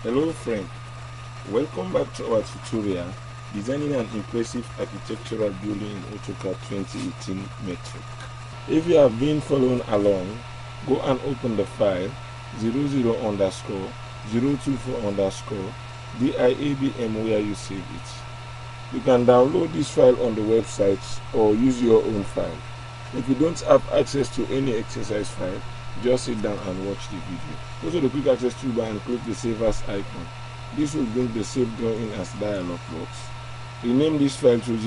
Hello friend, welcome back to our tutorial designing an impressive architectural building in AutoCAD 2018 metric. If you have been following along, go and open the file 00_024_ where you save it. You can download this file on the website or use your own file. If you don't have access to any exercise file, just sit down and watch the video. Go to the quick access toolbar and click the save as icon. This will bring the save drawing as dialog box. Rename this file to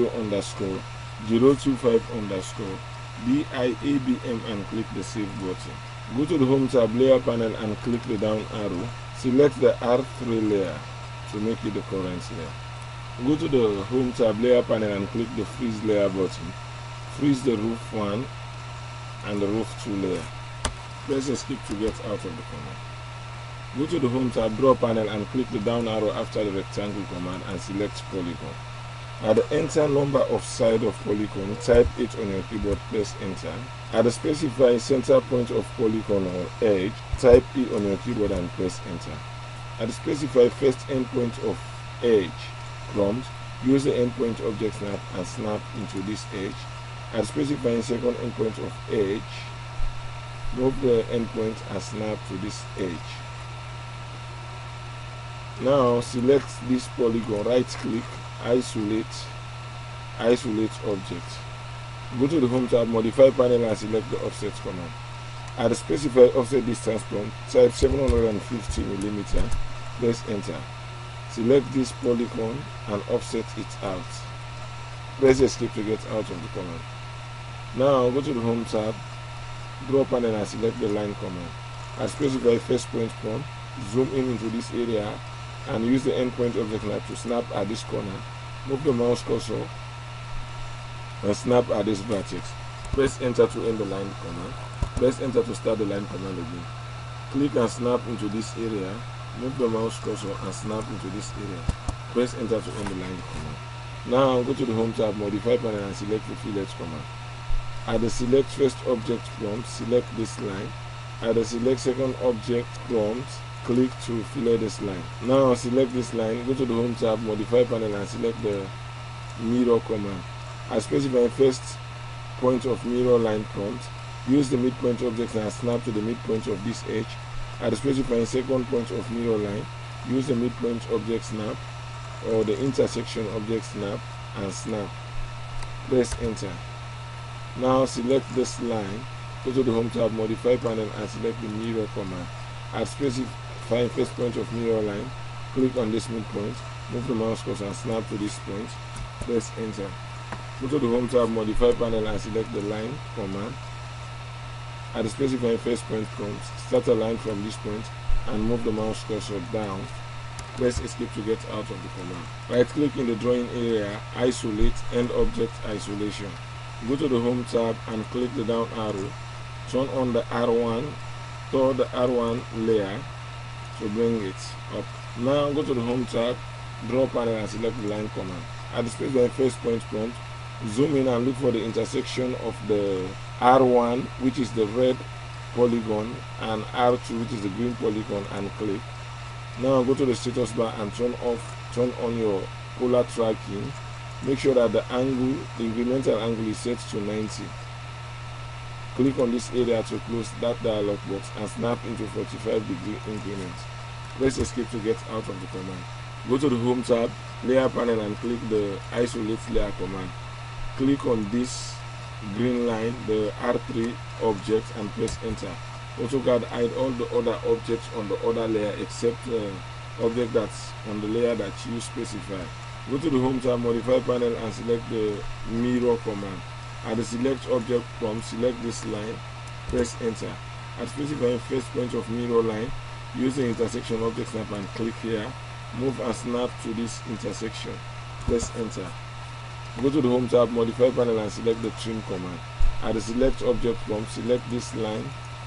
00_025_ and click the save button. Go to the home tab layer panel and click the down arrow. Select the R3 layer to make it the current layer. Go to the home tab layer panel and click the freeze layer button. Freeze the roof 1 and the roof 2 layer. Press escape to get out of the command. Go to the home tab draw panel and click the down arrow after the rectangle command and select polygon. At the enter number of side of polygon, type 8 on your keyboard, press enter. At the specified center point of polygon or edge, type E on your keyboard and press enter. At the specified first endpoint of edge prompt, use the endpoint object snap and snap into this edge. At the specified second endpoint of edge, move the endpoint and snap to this edge. Now select this polygon, right click, isolate object. Go to the home tab, modify panel and select the offset command. At the specified offset distance prompt, type 750 mm, press enter. Select this polygon and offset it out. Press escape to get out of the command. Now go to the home tab, draw panel and select the line command. At specified first point prompt, zoom in into this area and use the endpoint object snap to snap at this corner. Move the mouse cursor and snap at this vertex. Press enter to end the line command. Press enter to start the line command again. Click and snap into this area. Move the mouse cursor and snap into this area. Press enter to end the line command. Now go to the home tab, modify panel and select the fillet command. At the select first object prompt, select this line. At the select second object prompt, click to fillet this line. Now select this line, go to the home tab, modify panel and select the mirror command. At specify first point of mirror line prompt, use the midpoint object and snap to the midpoint of this edge. At the specify second point of mirror line, use the midpoint object snap or the intersection object snap and snap. Press enter. Now select this line, go to the home tab, modify panel and select the mirror command. At specify first point of mirror line, click on this midpoint, move the mouse cursor and snap to this point. Press enter. Go to the home tab, modify panel and select the line command. At the specify first point prompt, start a line from this point and move the mouse cursor down. Press escape to get out of the command. Right click in the drawing area, isolate, end object isolation. Go to the home tab and click the down arrow. Turn on the R1 to the R1 layer to bring it up. Now go to the home tab, draw panel and select the line command. At the specified first point prompt, zoom in and look for the intersection of the R1, which is the red polygon, and R2, which is the green polygon, and click. Now go to the status bar and turn on your polar tracking. Make sure that the incremental angle is set to 90. Click on this area to close that dialog box and snap into 45-degree increment. Press escape to get out of the command. Go to the home tab, layer panel and click the isolate layer command. Click on this green line, the R3 object, and press enter. AutoCAD hide all the other objects on the other layer except the object that's on the layer that you specify. Go to the home tab, modify panel and select the mirror command. At the select object prompt, select this line, press enter. At specifying first point of mirror line, use the intersection object snap and click here. Move and snap to this intersection. Press enter. Go to the home tab, modify panel and select the trim command. At the select object prompt, select this line,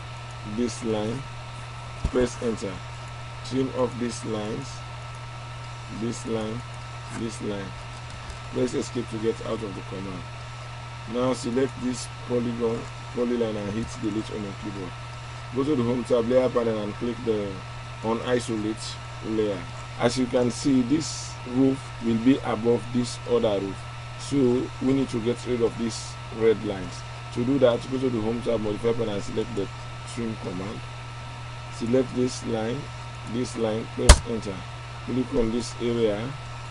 press enter. Trim off these lines, this line. Press escape to get out of the command. Now select this polyline and hit delete on your keyboard. Go to the home tab, layer panel and click on isolate. layer. As you can see, this roof will be above this other roof, so we need to get rid of these red lines. To do that, go to the Home tab, modify panel, and select the trim command. Select this line, press enter. Click on this area,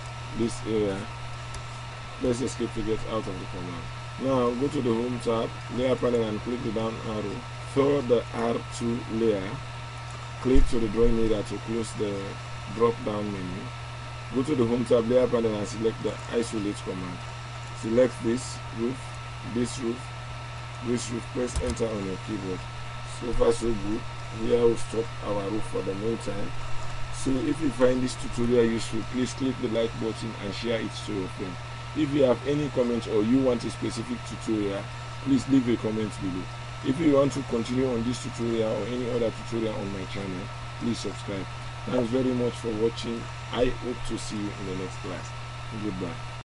press escape to get out of the command. Now go to the Home tab, layer panel, and click the down arrow. For the R2 layer, click to the drawing area to close the drop down menu. Go to the Home tab, layer panel, and select the isolate command. Select this roof, press enter on your keyboard. So far so good. Here we'll stop our roof for the meantime. So if you find this tutorial useful, please click the like button and share it to your friend. If you have any comments or you want a specific tutorial, please leave a comment below. If you want to continue on this tutorial or any other tutorial on my channel, please subscribe. Thanks very much for watching. I hope to see you in the next class. Goodbye.